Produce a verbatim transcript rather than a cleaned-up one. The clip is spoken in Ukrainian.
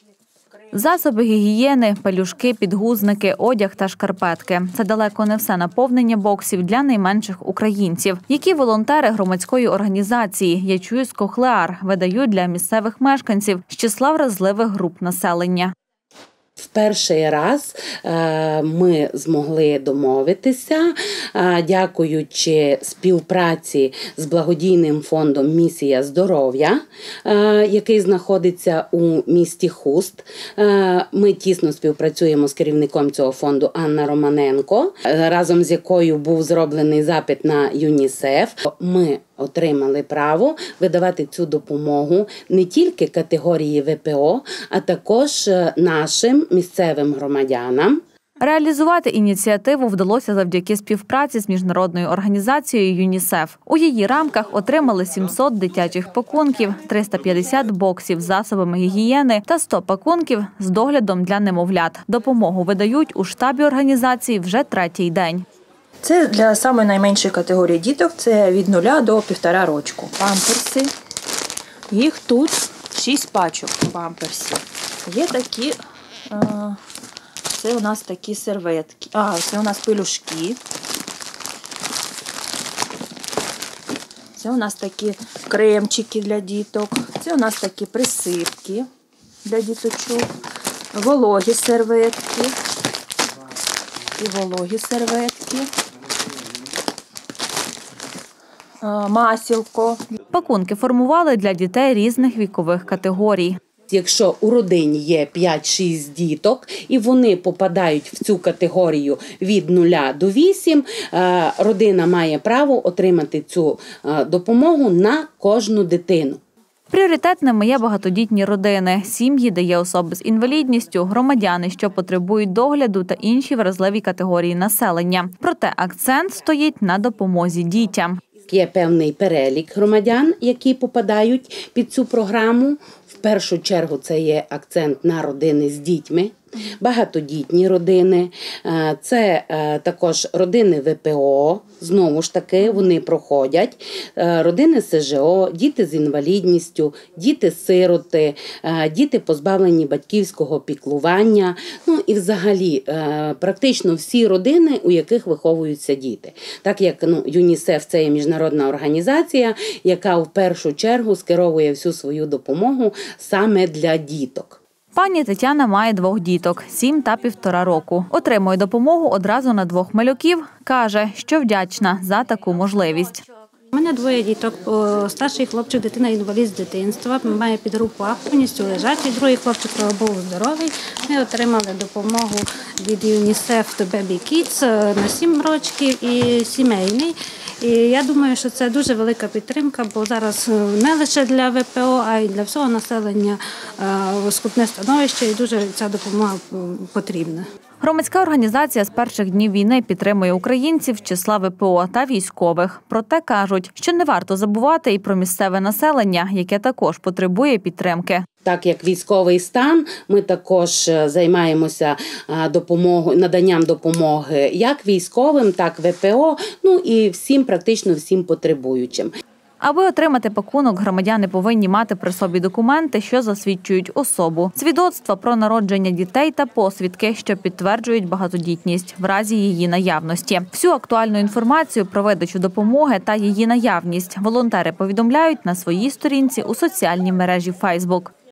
Засоби гігієни, пелюшки, підгузники, одяг та шкарпетки – це далеко не все наповнення боксів для найменших українців, які волонтери громадської організації «Я чую з Кохлеар» видають для місцевих мешканців з числа вразливих груп населення. В перший раз ми змогли домовитися, дякуючи співпраці з благодійним фондом «Місія здоров'я», який знаходиться у місті Хуст. Ми тісно співпрацюємо з керівником цього фонду Анна Романенко, разом з якою був зроблений запит на ЮНІСЕФ. Ми отримали право видавати цю допомогу не тільки категорії В П О, а також нашим місцевим громадянам. Реалізувати ініціативу вдалося завдяки співпраці з міжнародною організацією ЮНІСЕФ. У її рамках отримали сімсот дитячих пакунків, триста п'ятдесят боксів з засобами гігієни та сто пакунків з доглядом для немовлят. Допомогу видають у штабі організації вже третій день. Це для самої найменшої категорії діток, це від нуля до півтора рочку. Памперси, їх тут шість пачок памперсів. Є такі, це у нас такі серветки, а це у нас пелюшки. Це у нас такі кремчики для діток, це у нас такі присипки для діточок, вологі серветки і вологі серветки. Масілко. Пакунки формували для дітей різних вікових категорій. Якщо у родині є п'ять-шість діток і вони попадають в цю категорію від нуля до вісім, родина має право отримати цю допомогу на кожну дитину. Пріоритетними є багатодітні родини, сім'ї, де є особи з інвалідністю, громадяни, що потребують догляду та інші вразливі категорії населення. Проте акцент стоїть на допомозі дітям. Є певний перелік громадян, які попадають під цю програму. В першу чергу це є акцент на родини з дітьми, багатодітні родини, це також родини В П О, знову ж таки вони проходять, родини С Ж О, діти з інвалідністю, діти-сироти, діти позбавлені батьківського піклування, ну і взагалі практично всі родини, у яких виховуються діти. Так як ну, ЮНІСЕФ – це є міжнародна організація, яка в першу чергу скеровує всю свою допомогу саме для діток. Пані Тетяна має двох діток – сім та півтора року. Отримує допомогу одразу на двох малюків. Каже, що вдячна за таку можливість. У мене двоє діток. Старший хлопчик, дитина-інвалід з дитинства, має підгрупу А, повністю лежачий. Другий хлопчик був здоровий. Ми отримали допомогу від ЮНІСЕФ до Baby Kids на сім років і сімейний. І я думаю, що це дуже велика підтримка, бо зараз не лише для В П О, а й для всього населення скрутне становище, і дуже ця допомога потрібна. Громадська організація з перших днів війни підтримує українців з числа В П О та військових. Проте кажуть, що не варто забувати і про місцеве населення, яке також потребує підтримки. Так як військовий стан, ми також займаємося допомогою, наданням допомоги як військовим, так В П О, ну і всім, практично всім потребуючим. Аби отримати пакунок, громадяни повинні мати при собі документи, що засвідчують особу, свідоцтва про народження дітей та посвідки, що підтверджують багатодітність в разі її наявності. Всю актуальну інформацію про видачу допомоги та її наявність волонтери повідомляють на своїй сторінці у соціальній мережі Фейсбук.